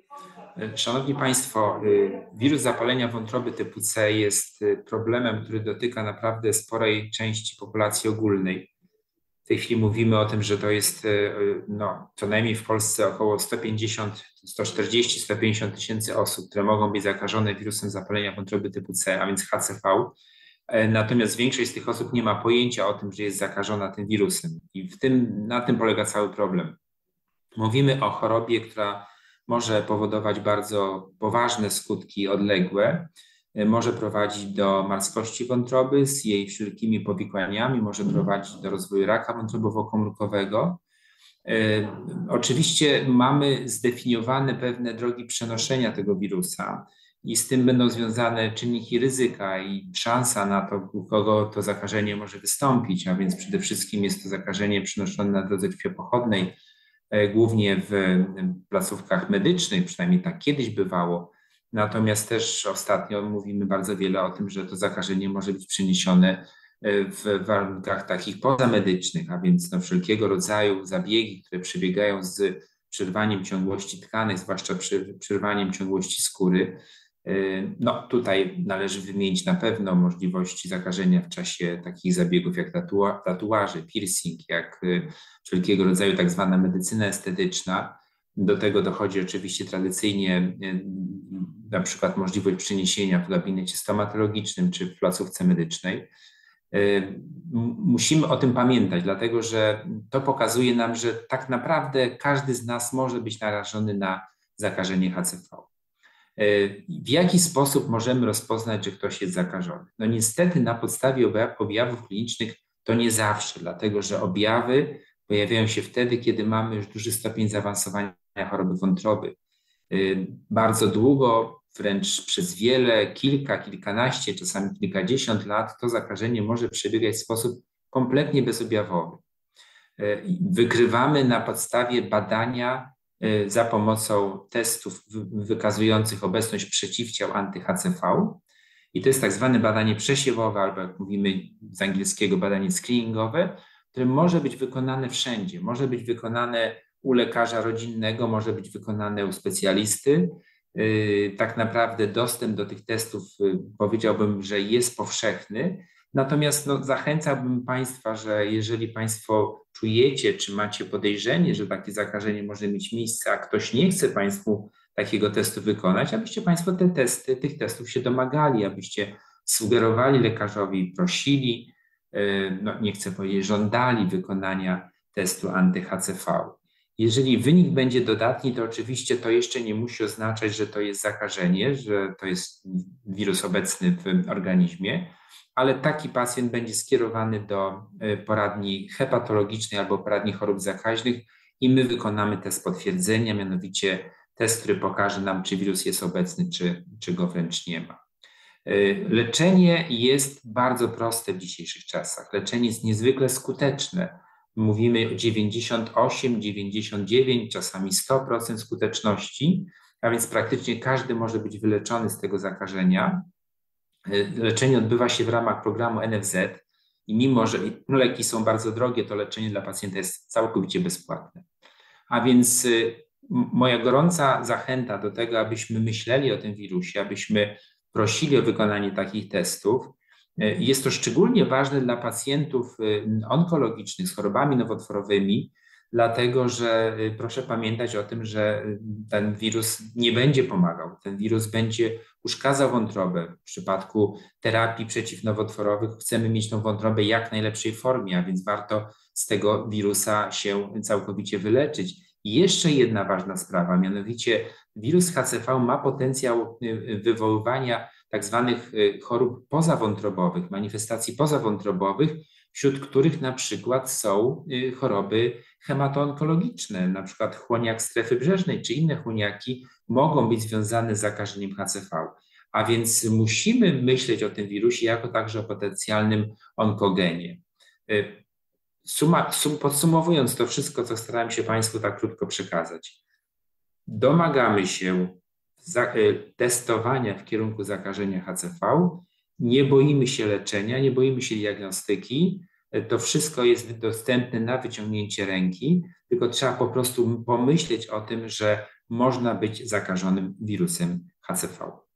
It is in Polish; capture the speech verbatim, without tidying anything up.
Szanowni Państwo, wirus zapalenia wątroby typu C jest problemem, który dotyka naprawdę sporej części populacji ogólnej. W tej chwili mówimy o tym, że to jest no, co najmniej w Polsce około sto pięćdziesiąt, sto czterdzieści, sto pięćdziesiąt tysięcy osób, które mogą być zakażone wirusem zapalenia wątroby typu C, a więc H C V. Natomiast większość z tych osób nie ma pojęcia o tym, że jest zakażona tym wirusem. I w tym, na tym polega cały problem. Mówimy o chorobie, która może powodować bardzo poważne skutki odległe, może prowadzić do marskości wątroby z jej wszelkimi powikłaniami, może prowadzić do rozwoju raka wątrobowo-komórkowego. Oczywiście mamy zdefiniowane pewne drogi przenoszenia tego wirusa i z tym będą związane czynniki ryzyka i szansa na to, u kogo to zakażenie może wystąpić, a więc przede wszystkim jest to zakażenie przenoszone na drodze krwiopochodnej, głównie w placówkach medycznych, przynajmniej tak kiedyś bywało. Natomiast też ostatnio mówimy bardzo wiele o tym, że to zakażenie może być przeniesione w warunkach takich pozamedycznych, a więc no wszelkiego rodzaju zabiegi, które przebiegają z przerwaniem ciągłości tkanek, zwłaszcza przy przerwaniem ciągłości skóry. No tutaj należy wymienić na pewno możliwości zakażenia w czasie takich zabiegów jak tatua tatuaże, piercing, jak wszelkiego rodzaju tak zwana medycyna estetyczna. Do tego dochodzi oczywiście tradycyjnie na przykład możliwość przeniesienia w gabinecie stomatologicznym czy w placówce medycznej. Musimy o tym pamiętać, dlatego że to pokazuje nam, że tak naprawdę każdy z nas może być narażony na zakażenie H C V. W jaki sposób możemy rozpoznać, że ktoś jest zakażony? No niestety na podstawie objawów klinicznych to nie zawsze, dlatego że objawy pojawiają się wtedy, kiedy mamy już duży stopień zaawansowania choroby wątroby. Bardzo długo, wręcz przez wiele, kilka, kilkanaście, czasami kilkadziesiąt lat to zakażenie może przebiegać w sposób kompletnie bezobjawowy. Wykrywamy na podstawie badania za pomocą testów wykazujących obecność przeciwciał anty-H C V. I to jest tak zwane badanie przesiewowe, albo jak mówimy z angielskiego badanie screeningowe, które może być wykonane wszędzie. Może być wykonane u lekarza rodzinnego, może być wykonane u specjalisty. Tak naprawdę dostęp do tych testów powiedziałbym, że jest powszechny. Natomiast no, zachęcałbym Państwa, że jeżeli Państwo czujecie, czy macie podejrzenie, że takie zakażenie może mieć miejsce, a ktoś nie chce Państwu takiego testu wykonać, abyście Państwo te testy, tych testów się domagali, abyście sugerowali lekarzowi, prosili, no, nie chcę powiedzieć, żądali wykonania testu anty-H C V. Jeżeli wynik będzie dodatni, to oczywiście to jeszcze nie musi oznaczać, że to jest zakażenie, że to jest wirus obecny w organizmie, ale taki pacjent będzie skierowany do poradni hepatologicznej albo poradni chorób zakaźnych i my wykonamy test potwierdzenia, mianowicie test, który pokaże nam, czy wirus jest obecny, czy, czy go wręcz nie ma. Leczenie jest bardzo proste w dzisiejszych czasach. Leczenie jest niezwykle skuteczne. Mówimy o dziewięćdziesiąt osiem, dziewięćdziesiąt dziewięć, czasami sto procent skuteczności, a więc praktycznie każdy może być wyleczony z tego zakażenia. Leczenie odbywa się w ramach programu N F Z i mimo, że leki są bardzo drogie, to leczenie dla pacjenta jest całkowicie bezpłatne. A więc moja gorąca zachęta do tego, abyśmy myśleli o tym wirusie, abyśmy prosili o wykonanie takich testów. Jest to szczególnie ważne dla pacjentów onkologicznych z chorobami nowotworowymi, dlatego że proszę pamiętać o tym, że ten wirus nie będzie pomagał. Ten wirus będzie uszkadzał wątrobę. W przypadku terapii przeciwnowotworowych chcemy mieć tą wątrobę jak najlepszej formie, a więc warto z tego wirusa się całkowicie wyleczyć. I jeszcze jedna ważna sprawa, mianowicie wirus H C V ma potencjał wywoływania tak zwanych chorób pozawątrobowych, manifestacji pozawątrobowych, wśród których na przykład są choroby hematoonkologiczne, na przykład chłoniak strefy brzeżnej czy inne chłoniaki mogą być związane z zakażeniem H C V. A więc musimy myśleć o tym wirusie jako także o potencjalnym onkogenie. Suma, sum, podsumowując to wszystko, co starałem się Państwu tak krótko przekazać, domagamy się za, testowania w kierunku zakażenia H C V, nie boimy się leczenia, nie boimy się diagnostyki, to wszystko jest dostępne na wyciągnięcie ręki, tylko trzeba po prostu pomyśleć o tym, że można być zakażonym wirusem H C V.